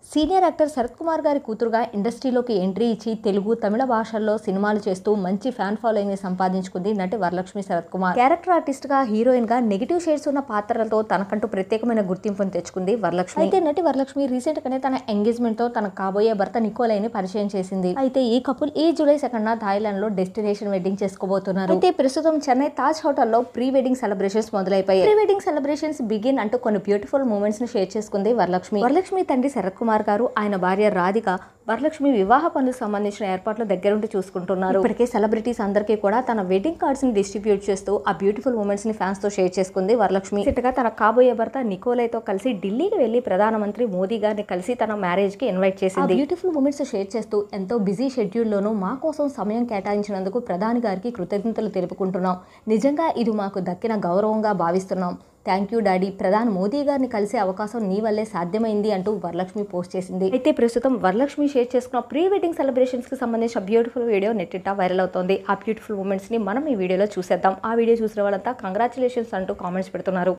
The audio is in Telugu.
సీనియర్ యాక్టర్ శరత్ కుమార్ గారి కూతురుగా ఇండస్ట్రీలోకి ఎంట్రీ ఇచ్చి తెలుగు, తమిళ భాషల్లో సినిమాలు చేస్తూ మంచి ఫ్యాన్ ఫాలోయింగ్ ని సంపాదించుకుంది నటి వరలక్ష్మి శరత్ కుమార్. క్యారెక్టర్ ఆర్టిస్ట్ గా, హీరోయిన్ గా నెగిటివ్ షేడ్స్ ఉన్న పాత్రలతో తనకంటూ ప్రత్యేకమైన గుర్తింపును తెచ్చుకుంది వరలక్ష్మి. అయితే నటి వరలక్ష్మి రీసెంట్ గానే తన ఎంగేజ్మెంట్ తో తన కాబోయే భర్త నికోలైని పరిచయం చేసింది. అయితే ఈ కపుల్ ఈ జూలై 2న థాయిలాండ్ లో డెస్టినేషన్ వెడ్డింగ్ చేసుకోబోతున్నారు. అయితే ప్రస్తుతం చెన్నై తాజ్ హోటల్లో ప్రీ వెడ్డింగ్ సెలబ్రేషన్స్ మొదలైపోయాయి. ప్రీ వెడ్డింగ్ సెలబ్రేషన్స్ బిగిన్ అంటూ కొన్ని బ్యూటిఫుల్ మూమెంట్స్ ని షేర్ చేసుకుంది వరలక్ష్మి. వరలక్ష్మి తండ్రి శరత్ కుమార్ గారు, ఆయన భార్య రాధిక వరలక్ష్మి వివాహ పనులకు సంబంధించిన ఏర్పాట్లు దగ్గరుండి చూసుకుంటున్నారు. ఇప్పటికే సెలబ్రిటీస్ అందరికీ కూడా తన వెడ్డింగ్ కార్డ్స్ ని డిస్ట్రిబ్యూట్ చేస్తూ ఆ బ్యూటిఫుల్ మూమెంట్స్ ని ఫ్యాన్స్ తో షేర్ చేసుకుంది వరలక్ష్మి. గా తన కాబోయే భర్త నికోలైతో కలిసి ఢిల్లీకి వెళ్లి ప్రధానమంత్రి మోదీ గారిని కలిసి తన మ్యారేజ్ కి ఇన్వైట్ చేసింది. బ్యూటిఫుల్ మూమెంట్స్ షేర్ చేస్తూ ఎంతో బిజీ షెడ్యూల్ లోనూ మా కోసం సమయం కేటాయించినందుకు ప్రధాని గారికి కృతజ్ఞతలు తెలుపుకుంటున్నాం. నిజంగా ఇది మాకు దక్కిన గౌరవంగా భావిస్తున్నాం. థ్యాంక్ యూ డాడీ, ప్రధాని మోదీ గారిని కలిసే అవకాశం నీ వల్లే సాధ్యమైంది అంటూ వరలక్ష్మి పోస్ట్ చేసింది. అయితే ప్రస్తుతం వరలక్ష్మి షేర్ చేసుకున్న ప్రీ వెడ్డింగ్ సెలబ్రేషన్స్ కి సంబంధించిన బ్యూటిఫుల్ వీడియో నెట్టింట వైరల్ అవుతోంది. ఆ బ్యూటిఫుల్ మూమెంట్స్ ని మనం ఈ వీడియోలో చూసేద్దాం. ఆ వీడియో చూసిన వాళ్ళంతా కంగ్రాచులేషన్స్ అంటూ కామెంట్స్ పెడుతున్నారు.